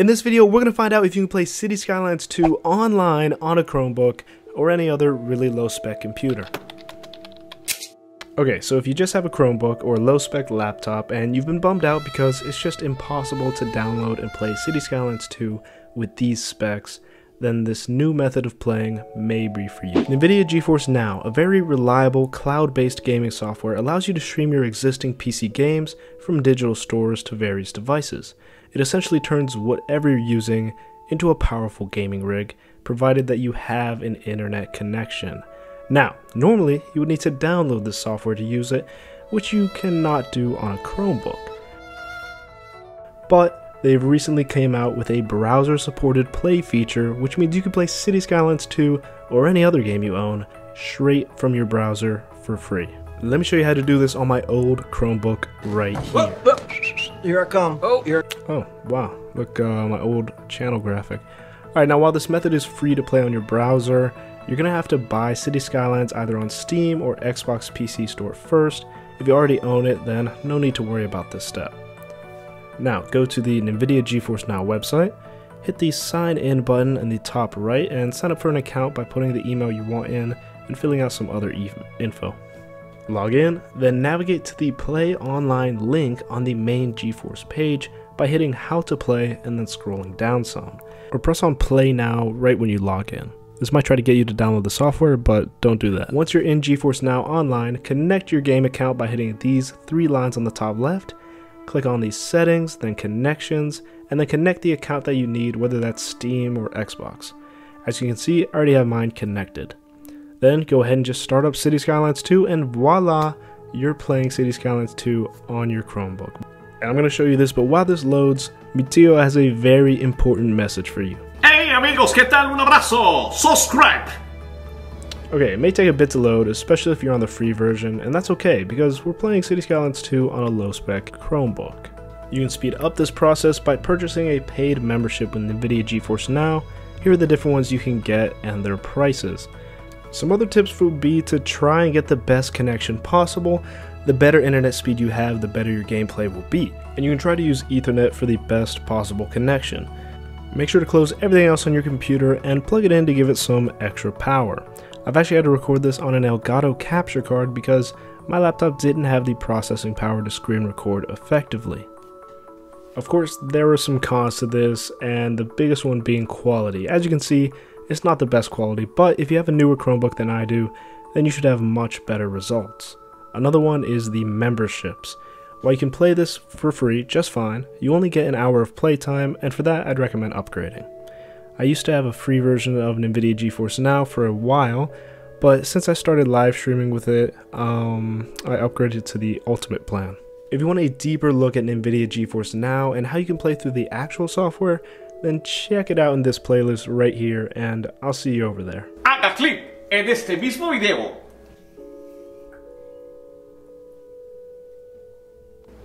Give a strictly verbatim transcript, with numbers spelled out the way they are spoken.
In this video, we're going to find out if you can play City Skylines two online on a Chromebook or any other really low-spec computer. Okay, so if you just have a Chromebook or a low-spec laptop and you've been bummed out because it's just impossible to download and play City Skylines two with these specs, then this new method of playing may be for you. NVIDIA GeForce Now, a very reliable cloud-based gaming software, allows you to stream your existing P C games from digital stores to various devices. It essentially turns whatever you're using into a powerful gaming rig, provided that you have an internet connection. Now, normally you would need to download this software to use it, which you cannot do on a Chromebook. But they've recently came out with a browser-supported play feature, which means you can play City Skylines two or any other game you own straight from your browser for free. Let me show you how to do this on my old Chromebook right here. Whoa, whoa. Here I come. Oh, here. Oh, wow. Look, uh, my old channel graphic. Alright, now while this method is free to play on your browser, you're going to have to buy City Skylines either on Steam or Xbox P C Store first. If you already own it, then no need to worry about this step. Now, go to the NVIDIA GeForce Now website, hit the sign in button in the top right, and sign up for an account by putting the email you want in and filling out some other e info. Log in, then navigate to the Play Online link on the main GeForce page by hitting How to Play and then scrolling down some. Or press on Play Now right when you log in. This might try to get you to download the software, but don't do that. Once you're in GeForce Now Online, connect your game account by hitting these three lines on the top left. Click on the Settings, then Connections, and then connect the account that you need, whether that's Steam or Xbox. As you can see, I already have mine connected. Then go ahead and just start up City Skylines two, and voila, you're playing City Skylines two on your Chromebook. And I'm going to show you this, but while this loads, mi tío has a very important message for you. Hey amigos, ¿qué tal? Un abrazo! Subscribe! Okay, it may take a bit to load, especially if you're on the free version, and that's okay, because we're playing City Skylines two on a low-spec Chromebook. You can speed up this process by purchasing a paid membership with NVIDIA GeForce Now. Here are the different ones you can get and their prices. Some other tips would be to try and get the best connection possible. The better internet speed you have, the better your gameplay will be. And you can try to use Ethernet for the best possible connection. Make sure to close everything else on your computer and plug it in to give it some extra power. I've actually had to record this on an Elgato capture card because my laptop didn't have the processing power to screen record effectively. Of course, there are some cons to this, and the biggest one being quality. As you can see, it's not the best quality, but if you have a newer Chromebook than I do, then you should have much better results. Another one is the memberships. While you can play this for free just fine, you only get an hour of playtime, and for that I'd recommend upgrading. I used to have a free version of NVIDIA GeForce Now for a while, but since I started live streaming with it, um, I upgraded to the Ultimate plan. If you want a deeper look at NVIDIA GeForce Now and how you can play through the actual software, then check it out in this playlist right here, and I'll see you over there. Haga clic en este mismo video